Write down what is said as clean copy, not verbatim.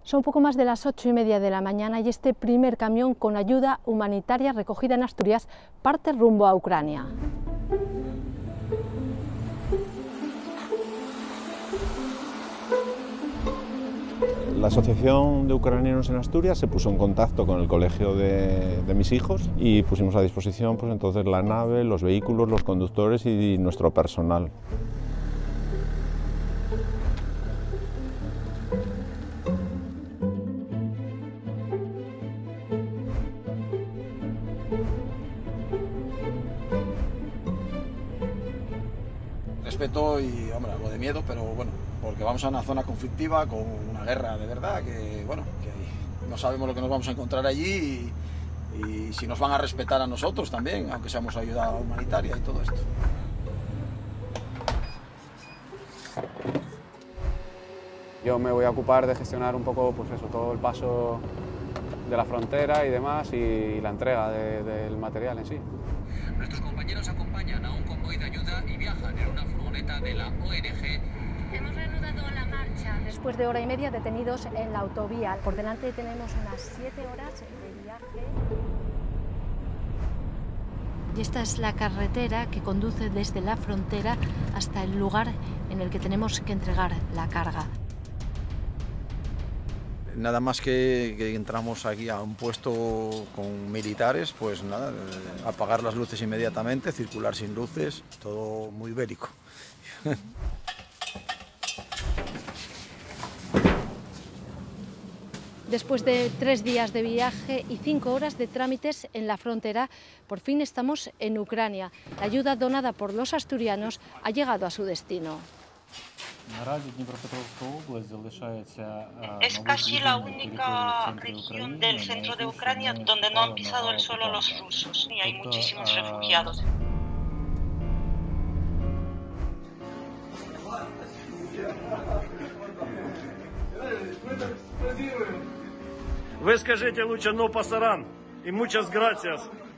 Son poco más de las 8:30 de la mañana y este primer camión con ayuda humanitaria recogida en Asturias parte rumbo a Ucrania. La Asociación de Ucranianos en Asturias se puso en contacto con el colegio de mis hijos y pusimos a disposición pues entonces la nave, los vehículos, los conductores y nuestro personal. Respeto y, hombre, algo de miedo, pero bueno, porque vamos a una zona conflictiva con una guerra de verdad, que bueno, que no sabemos lo que nos vamos a encontrar allí y si nos van a respetar a nosotros también, aunque seamos ayuda humanitaria y todo esto. Yo me voy a ocupar de gestionar un poco, pues eso, todo el paso de la frontera y demás y la entrega del material en sí. Nuestros compañeros acompañan a un convoy de ayuda y viajan en una furgoneta de la ONG. Hemos reanudado la marcha después de hora y media detenidos en la autovía. Por delante tenemos unas 7 horas de viaje. Y esta es la carretera que conduce desde la frontera hasta el lugar en el que tenemos que entregar la carga. Nada más que entramos aquí a un puesto con militares, pues nada, apagar las luces inmediatamente, circular sin luces, todo muy bélico. Después de 3 días de viaje y 5 horas de trámites en la frontera, por fin estamos en Ucrania. La ayuda donada por los asturianos ha llegado a su destino. Es casi la única región del centro de Ucrania donde no han pisado el suelo los rusos y hay muchísimos refugiados. Вы скажите лучше «но пасаран» и muchas gracias.